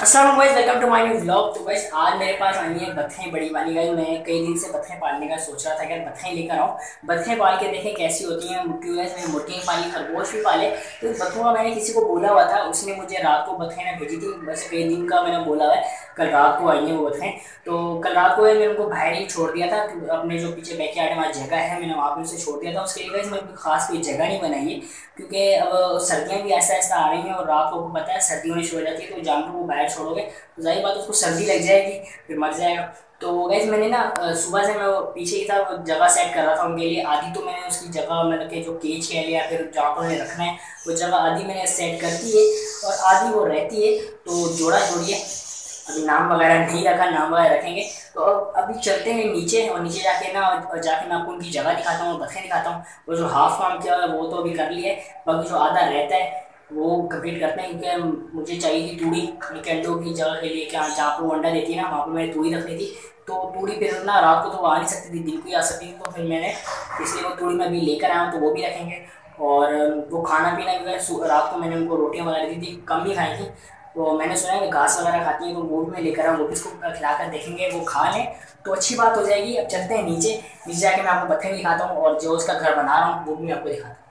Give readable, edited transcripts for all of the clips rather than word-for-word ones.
अस्सलाम वालेकुम, welcome to my new vlog. तो गाइस आज मेरे पास आई है बतखें बड़ी वाली। गाइस मैं कई दिन से बतखें पालने का सोच रहा था कि बतखें लेकर आऊँ, बतखें पाल के देखें कैसी होती हैं। क्योंकि गाइस मैंने मुर्गियाँ पाली, खरगोश भी पाले। तो बतखों का मैंने किसी को बोला हुआ था, उसने मुझे रात को बतखें ने भेजी थी। वैसे कई दिन का मैंने बोला है, कल रात को आई है वो बतखें। तो कल रात को मैंने उनको बाहर ही छोड़ दिया था। अपने जो पीछे बैकयार्ड में जगह है, मैंने वहाँ पर उसे छोड़ दिया था। उसके लिए गाइस मैंने खास कोई जगह नहीं बनाई है, क्योंकि अब सर्दियाँ भी ऐसा ऐसा आ रही हैं और रात को पता है सर्दी होनी शुरू हो जाती है। तो जानवर को बाहर छोड़ोगे तो जाहिर बात उसको सर्दी लग जाएगी, फिर मर जाएगा। तो गाइस मैंने ना सुबह से मैं वो पीछे ही था, वो जगह सेट कर रहा था उनके लिए। आधी तो मैंने उसकी जगह मतलब कि जो केज है या फिर जहाँ पर उन्हें रखना है वो जगह आधी मैंने सेट कर दी है और आधी वो रहती है। तो जोड़ा जोड़िए, अभी नाम वगैरह नहीं रखा, नाम वगैरह रखेंगे। तो अभी चलते हैं नीचे, और नीचे जाके ना जाके मैं आपको उनकी जगह दिखाता हूँ, बतखें दिखाता हूँ। वो जो हाफ काम किया है वो तो अभी कर लिया है, बाकी जो आधा रहता है वो कंप्लीट करते हैं। क्योंकि मुझे चाहिए थी तूड़ी उनके अंडों की जगह के लिए, क्या जहाँ पर वो अंडा देती है ना वहाँ पर मैंने तूड़ी रखनी थी। तो तूड़ी फिर ना रात को तो वो आ नहीं सकती थी, दिन को ही आ सकती थी। तो फिर मैंने इसलिए वो तूड़ी मैं अभी लेकर आया हूँ, तो वो भी रखेंगे। और वो खाना पीना भी रात को मैंने उनको रोटियाँ वगैरह दी थी, कम ही खाई थी। तो मैंने सुना है कि घास वगैरह खाती है, तो वो भी मैं लेकर आऊँ, वो भी इसको खिलाकर देखेंगे, वो खा लें तो अच्छी बात हो जाएगी। अब चलते हैं नीचे, नीचे जाके मैं आपको बतखें दिखाता हूँ और जो उसका घर बना रहा हूँ वो भी मैं आपको दिखाता हूँ।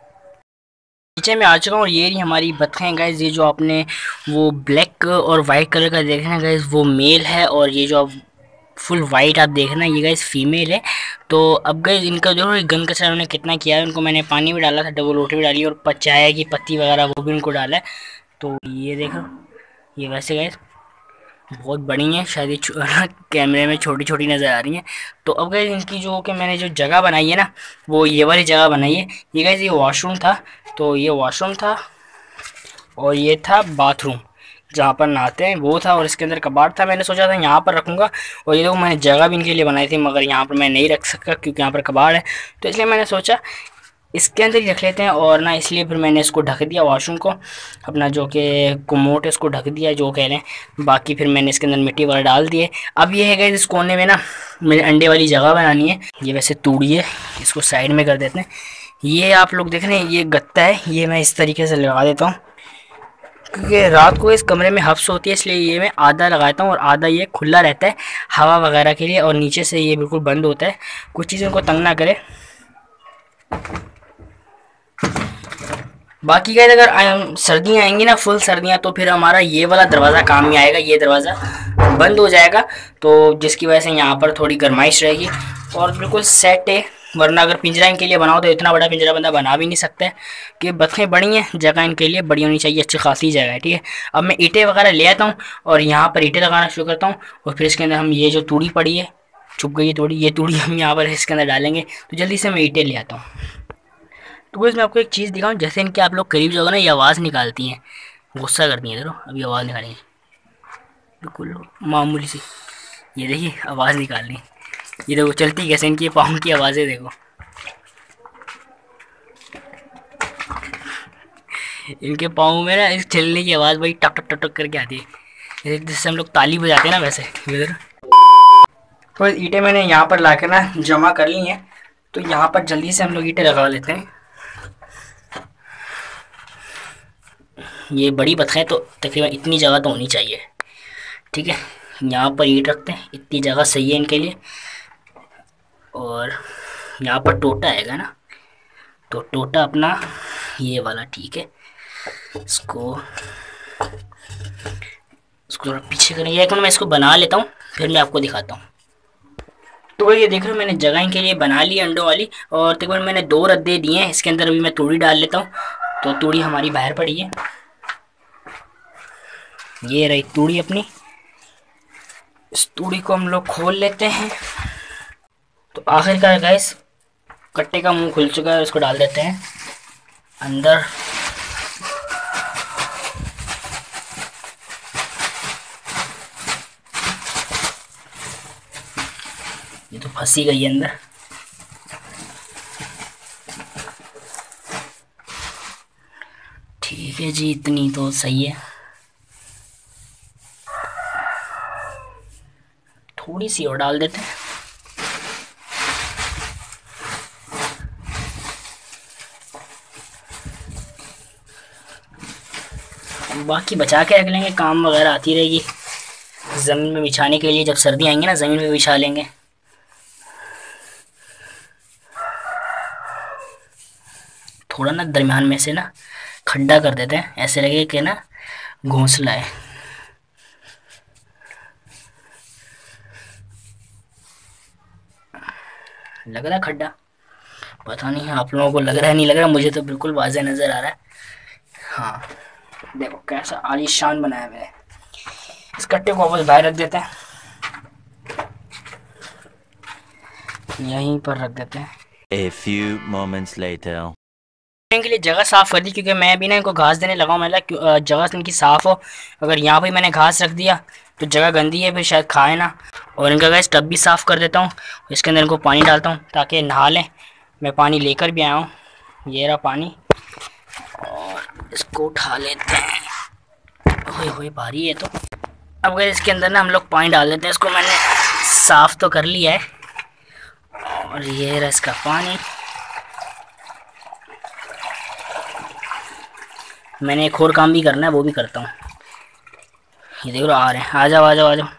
नीचे में आ चुका हूँ और ये रही हमारी बतखें गाइस। ये जो आपने वो ब्लैक और वाइट कलर का देख रहे हैं गाइस, वो मेल है। और ये जो आप फुल वाइट आप देख रहे हैं ये गाइस फीमेल है। तो अब गाइस इनका जो है गन कचरा उन्होंने कितना किया है, उनको मैंने पानी भी डाला था, डबल रोटी भी डाली और चाय की पत्ती वगैरह वो भी उनको डाला है। तो ये देखो, ये वैसे गाइस बहुत बड़ी हैं, शायद ये कैमरे में छोटी छोटी नज़र आ रही हैं। तो अब गाइस इनकी जो कि मैंने जो जगह बनाई है ना, वो ये वाली जगह बनाई है। ये गाइस ये वॉशरूम था, तो ये वॉशरूम था और ये था बाथरूम जहाँ पर नहाते हैं वो था। और इसके अंदर कबाड़ था, मैंने सोचा था यहाँ पर रखूँगा। और ये देखो मैंने जगह भी इनके लिए बनाई थी, मगर यहाँ पर मैं नहीं रख सका क्योंकि यहाँ पर कबाड़ है। तो इसलिए मैंने सोचा इसके अंदर ही रख लेते हैं। और ना इसलिए फिर मैंने इसको ढक दिया, वॉशरूम को अपना जो कि कोमोट है उसको ढक दिया जो कह रहे हैं। बाकी फिर मैंने इसके अंदर मिट्टी वगैरह डाल दी है। अब ये है कि इस कोने में ना मेरे अंडे वाली जगह बनानी है। ये वैसे तूड़ी है, इसको साइड में कर देते हैं। ये आप लोग देख रहे हैं ये गत्ता है, ये मैं इस तरीके से लगा देता हूँ क्योंकि रात को इस कमरे में हफ्स होती है, इसलिए ये मैं आधा लगाता हूँ और आधा ये खुला रहता है हवा वगैरह के लिए। और नीचे से ये बिल्कुल बंद होता है, कुछ चीज़ों को तंग ना करे। बाकी गाइस अगर सर्दियाँ आएंगी ना, फुल सर्दियाँ, तो फिर हमारा ये वाला दरवाज़ा काम में आएगा। ये दरवाज़ा बंद हो जाएगा, तो जिसकी वजह से यहाँ पर थोड़ी गर्माइश रहेगी और बिल्कुल सेट है। वरना अगर पिंजरा इनके लिए बनाओ तो इतना बड़ा पिंजरा बंदा बना भी नहीं सकता है, कि बतखें बड़ी हैं, जगह इनके लिए बड़ी होनी चाहिए, अच्छी खासी जगह है। ठीक है, अब मैं ईंटें वगैरह ले आता हूँ और यहाँ पर ईंटें लगाना शुरू करता हूँ। और फिर इसके अंदर हम ये जो तूड़ी पड़ी है, छुप गई है तूड़ी, ये तूड़ी हम यहाँ पर इसके अंदर डालेंगे। तो जल्दी से मैं ईंटें ले आता हूँ। तो बस मैं आपको एक चीज़ दिखाऊं, जैसे इनके आप लोग करीब जाओगे ना ये आवाज़ निकालती हैं, गुस्सा करती हैं। देखो अभी आवाज़ निकालेंगे, बिल्कुल मामूली सी, ये देखिए आवाज़ निकाल रही। ये देखो चलती कैसे, इनकी पाँव की आवाज़ें देखो। इनके पाँव में ना इस चलने की आवाज़ भाई टक टक टक टक करके आती है, जिससे हम लोग ताली बजाते हैं ना वैसे। इधर तो ईंटें मैंने यहाँ पर ला कर ना जमा कर ली हैं, तो यहाँ पर जल्दी से हम लोग ईंटें लगा लेते हैं। ये बड़ी बतखें तो तकरीबन इतनी जगह तो होनी चाहिए। ठीक है, यहाँ पर ईंट रखते हैं, इतनी जगह सही है इनके लिए। और यहाँ पर टोटा आएगा ना, तो टोटा अपना ये वाला ठीक है। इसको इसको थोड़ा पीछे करेंगे, एक मिनट मैं इसको बना लेता हूँ फिर मैं आपको दिखाता हूँ। तो ये देख रहे हो मैंने जगह इनके लिए बना ली अंडों वाली। और तकरीबन मैंने 2 रद्दे दिए हैं, इसके अंदर अभी मैं तूड़ी डाल लेता हूँ। तो तूड़ी हमारी बाहर पड़ी है, ये रही तूड़ी अपनी। इस तूड़ी को हम लोग खोल लेते हैं। तो आखिरकार गैस कट्टे का मुंह खुल चुका है, उसको डाल देते हैं अंदर। ये तो फंसी गई है अंदर। ठीक है जी, इतनी तो सही है। थोड़ी सी और डाल देते हैं। बाकी बचा के रख लेंगे, काम वगैरह आती रहेगी। ज़मीन में बिछाने के लिए जब सर्दी आएंगी ना, ज़मीन में बिछा लेंगे। थोड़ा ना दरमियान में से ना खड्डा कर देते हैं, ऐसे लगे कि ना घोंसला है। लग रहा है खड्डा? पता नहीं आप लोगों को लग रहा है नहीं लग रहा, मुझे तो बिल्कुल वाज़ेह नज़र आ रहा है। हाँ देखो कैसा आलीशान बनाया हुआ है। इस कट्टे को वापस बाहर रख देते हैं, यहीं पर रख देते हैं। A few moments later. इनके लिए जगह साफ़ कर दी, क्योंकि मैं भी ना इनको घास देने लगा हूँ। मैं जगह इनकी साफ़ हो। अगर यहाँ पे मैंने घास रख दिया तो जगह गंदी है, फिर शायद खाए ना। और इनका गैस टब भी साफ़ कर देता हूँ, इसके अंदर इनको पानी डालता हूँ ताकि नहा लें। मैं पानी लेकर भी आया हूँ, ये रहा पानी। और इसको उठा लेते हैं। होए भारी है तो। अब गैस इसके अंदर ना हम लोग पानी डाल देते हैं। इसको मैंने साफ़ तो कर लिया है, और ये रहा इसका पानी। मैंने एक और काम भी करना है, वो भी करता हूँ। ये देखो आ रहे हैं, आ जाओ आ जाओ आ जाओ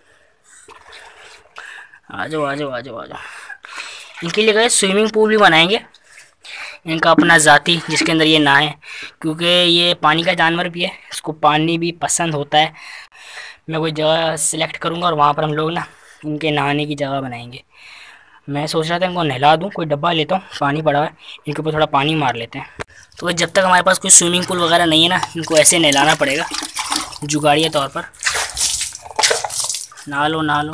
आ जाओ आ जाओ आ जाओ आ जाओ। इनके लिए गए स्विमिंग पूल भी बनाएंगे, इनका अपना ज़ाती, जिसके अंदर ये नहाए, क्योंकि ये पानी का जानवर भी है, इसको पानी भी पसंद होता है। मैं कोई जगह सिलेक्ट करूँगा और वहाँ पर हम लोग ना इनके नहाने की जगह बनाएंगे। मैं सोच रहा था इनको नहला दूँ, कोई डब्बा लेता हूँ, पानी पड़ा है, इनके ऊपर थोड़ा पानी मार लेते हैं। तो जब तक हमारे पास कोई स्विमिंग पूल वगैरह नहीं है ना, इनको ऐसे नहलाना पड़ेगा जुगाड़िया तौर पर। नहा लो नहा लो।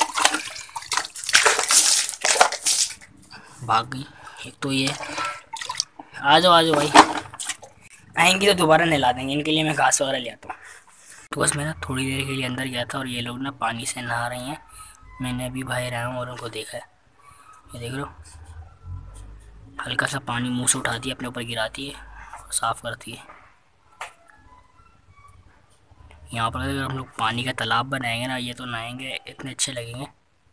भाग गई एक तो ये। आ जाओ भाई, आएंगी तो दोबारा नहला देंगे। इनके लिए मैं घास वगैरह ले आता हूँ। तो बस मैं ना थोड़ी देर के लिए अंदर गया था और ये लोग ना पानी से नहा रही हैं। मैंने अभी बाहर आया हूँ और उनको देखा है, ये देख लो, हल्का सा पानी मुंह से उठाती है, अपने ऊपर गिराती है और साफ़ करती है। यहाँ पर अगर हम लोग पानी का तालाब बनाएंगे ना, ये तो नहाएंगे, इतने अच्छे लगेंगे।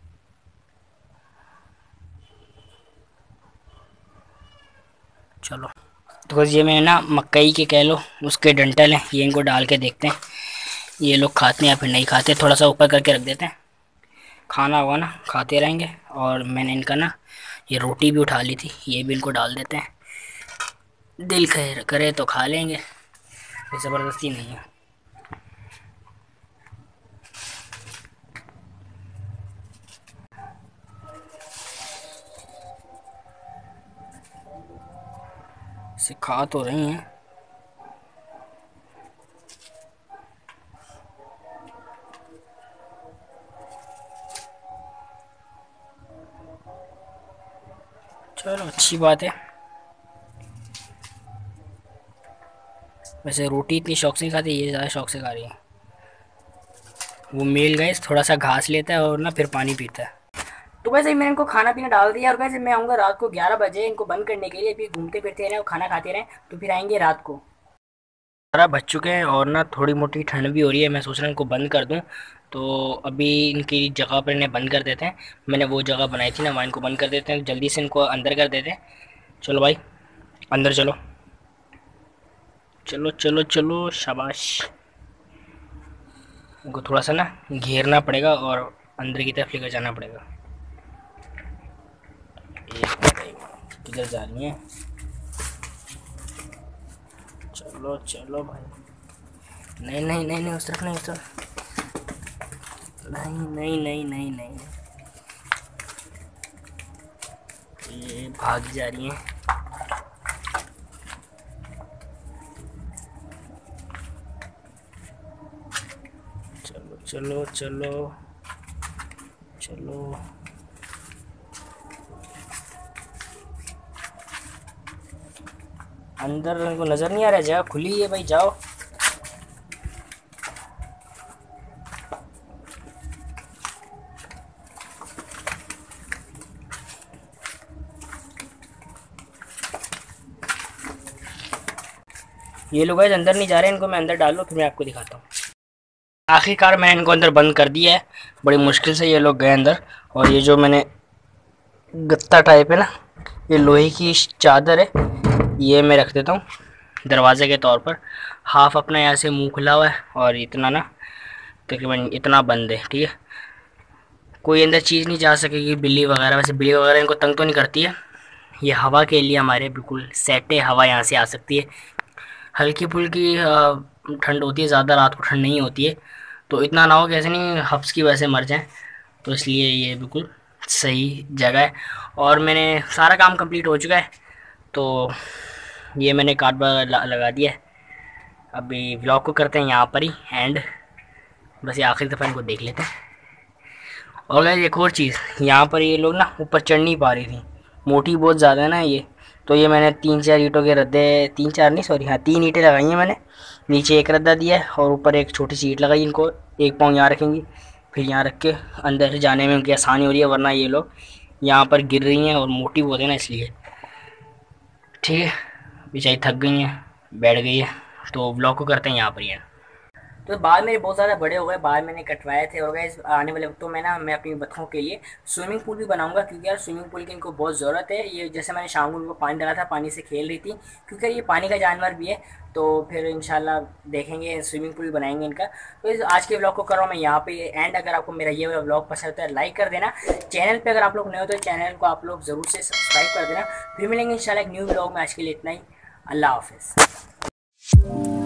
चलो तो बस ये मैं ना मकई के कह लो उसके डंठल हैं, ये इनको डाल के देखते हैं ये लोग खाते हैं या फिर नहीं खाते। थोड़ा सा ऊपर करके रख देते हैं, खाना होगा ना खाते रहेंगे। और मैंने इनका ना ये रोटी भी उठा ली थी, ये भी इनको डाल देते हैं, दिल करे तो खा लेंगे, कोई ज़बरदस्ती नहीं है। सिखा तो रही हैं। चलो अच्छी बात है। वैसे रोटी इतनी शौक से नहीं खाती, ये ज़्यादा शौक से खा रही है। वो मेल गैस थोड़ा सा घास लेता है और ना फिर पानी पीता है। तो वैसे ही मैंने इनको खाना पीना डाल दिया, और वैसे मैं आऊँगा रात को 11 बजे इनको बंद करने के लिए। फिर घूमते फिरते रहें और खाना खाते रहें, तो फिर आएंगे रात को। 12 बज चुके हैं और ना थोड़ी मोटी ठंड भी हो रही है। मैं सोच रहा हूँ इनको बंद कर दूँ, तो अभी इनकी जगह पर इन्हें बंद कर देते हैं। मैंने वो जगह बनाई थी ना, वहाँ इनको बंद कर देते हैं, जल्दी से इनको अंदर कर देते हैं। चलो भाई अंदर चलो, चलो चलो चलो, शाबाश। इनको थोड़ा सा ना घेरना पड़ेगा और अंदर की तरफ लेकर जाना पड़ेगा। किधर जा रही है? चलो चलो भाई, नहीं नहीं नहीं नहीं, उस तरफ नहीं, उस तरफ नहीं नहीं नहीं नहीं नहीं, ये भाग जा रही हैं। चलो चलो चलो चलो, अंदर को नज़र नहीं आ रहा, जगह खुली है भाई, जाओ। ये लोग आज अंदर नहीं जा रहे, इनको मैं अंदर डाल लूँ फिर मैं आपको दिखाता हूँ। आखिरकार मैंने इनको अंदर बंद कर दिया है, बड़ी मुश्किल से ये लोग गए अंदर। और ये जो मैंने गत्ता टाइप है ना, ये लोहे की चादर है, ये मैं रख देता हूँ दरवाजे के तौर पर। हाफ अपना यहाँ से मुंह खुला हुआ है और इतना ना तकरीबन इतना बंद है, ठीक है। कोई अंदर चीज़ नहीं जा सकेगी, बिल्ली वगैरह। वैसे बिल्ली वगैरह इनको तंग तो नहीं करती है। ये हवा के लिए हमारे बिल्कुल सेट है, हवा यहाँ से आ सकती है। हल्की फुल्की ठंड होती है, ज़्यादा रात को ठंड नहीं होती है। तो इतना ना हो कि ऐसे नहीं हब्स की वजह से मर जाएं। तो इसलिए ये बिल्कुल सही जगह है। और मैंने सारा काम कंप्लीट हो चुका है। तो ये मैंने कार्डबोर्ड लगा दिया है। अभी व्लॉग को करते हैं यहाँ पर ही एंड। बस ये आखिरी दफ़ा इनको देख लेते हैं। और गाइस एक और चीज़, यहाँ पर ये लोग ना ऊपर चढ़ नहीं पा रही थी, मोटी बहुत ज़्यादा है ना ये। तो ये मैंने 3-4 ईंटों के रद्दे, 3-4 नहीं सॉरी, हाँ 3 ईंटें लगाई हैं मैंने। नीचे एक रद्दा दिया है और ऊपर एक छोटी सी ईंट लगाई। इनको एक पाँव यहाँ रखेंगी, फिर यहाँ रख के अंदर जाने में उनकी आसानी हो रही है, वरना ये लोग यहाँ पर गिर रही हैं और मोटी बहुत है ना, इसलिए। ठीक है, बेचारी थक गई हैं, बैठ गई है। तो व्लॉग को करते हैं यहाँ पर ही। तो बाल मेरे बहुत ज़्यादा बड़े हो गए, बाल मैंने कटवाए थे। और गाइस आने वाले वक्तों में ना मैं अपनी बतखों के लिए स्विमिंग पूल भी बनाऊंगा, क्योंकि यार स्विमिंग पूल की इनको बहुत ज़रूरत है। ये जैसे मैंने शाम को उनको पानी डाला था, पानी से खेल रही थी, क्योंकि ये पानी का जानवर भी है। तो फिर इंशाल्लाह देखेंगे, स्विमिंग पूल बनाएंगे इनका। तो आज के ब्लॉग को कर रहा हूँ मैं यहाँ पे एंड। अगर आपको मेरा ये वाला ब्लॉग पसंद आता है लाइक कर देना। चैनल पर अगर आप लोग नए हो तो चैनल को आप लोग ज़रूर से सब्सक्राइब कर देना। फिर मिलेंगे इंशाल्लाह एक न्यू ब्लॉग में। आज के लिए इतना ही, अल्लाह हाफिज़।